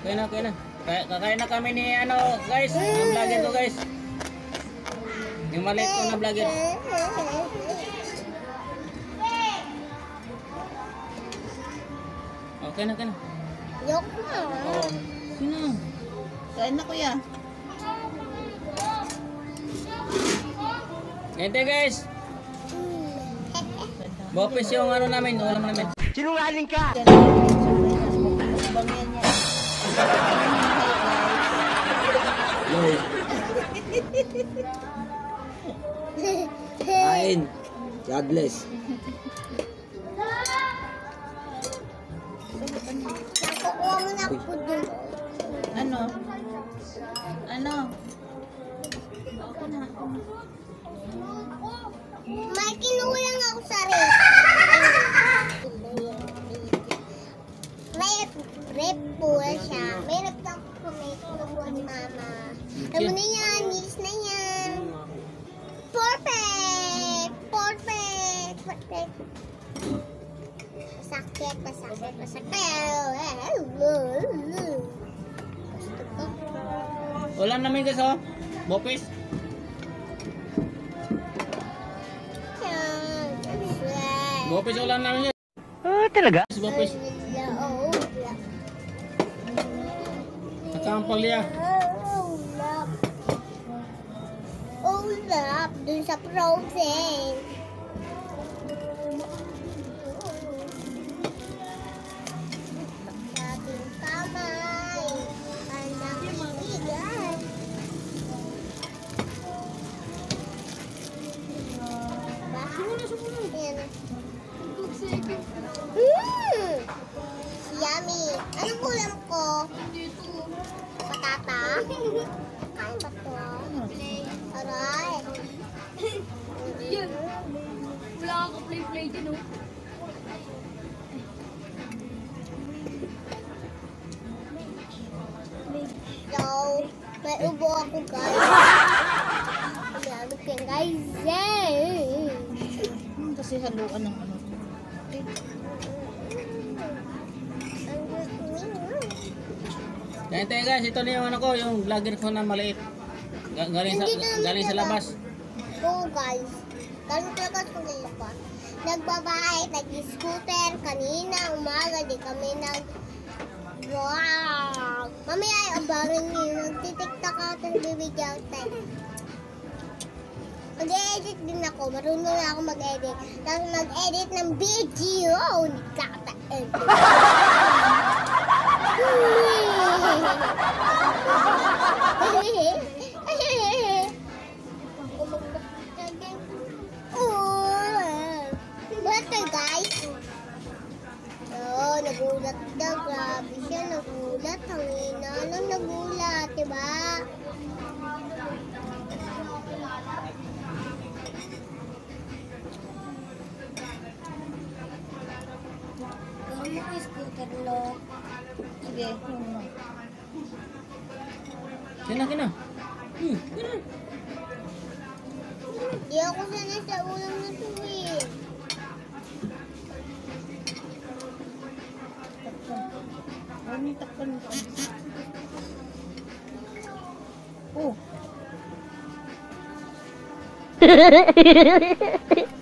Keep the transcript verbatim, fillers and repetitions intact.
Okay na, okay na. Kakain na kami ni ano, guys. Ang vlogger ko, guys. Yung maliit ko na vlogger. Okay na, okay na. Yok na. Oo. Sino? Kain na kuya. Ito guys. Bopis yung ano namin, ulam namin. Sinungaling ka! Kain. God bless. Nakukuha mo na po dun. Ano? Ano? Ako na, ako na. May kinulang ako sa rep. May rep po siya. May rep lang po may kinuha ni mama. Alam mo na yan, nilis na yan. Perfect! Perfect! Perfect! Masakit, masakit, masakit. Gusto ko. Ulam namin guys, oh. Bopis. Bopis ulam namin guys. Oh, talaga? Bopis. Nakampal niya. Ulap. Ulap. Dun sa frozen. Sabing kamay. Anak ibigan. Ayan. Mmm! Yummy! Anong ulam ko? Patata? Kain ba ito? Aray! Wala ako play-play din, oh. So, may ubo ako guys. May ubo kayo guys. Yay! Kasi haluan ng ano. Ganito guys, ito na yung ano ko, yung vlogger ko na maliit. Ga- Galing sa, galing sa labas. Oo guys. Galing talaga sa labas. Nagbabahay, nag-scooter. Kanina, umaga, di kami nag vlog. Mamaya ay abangan niyo. Nagtitiktak ako ng bibigyan tayo. Mag-edit din ako. Marunong na ako mag-edit. Tapos mag-edit ng video. Nagkaka-edit. Basta guys. Oh, nagulat daw. Grabe siya. Nagulat. Hangina lang nagulat. Diba? Ano yung scooter lo? Sige, ano. Kina, kina. Hmm, kina. Di ako sanay sa ulam na ito eh. Ano yung takpan ko? Oh.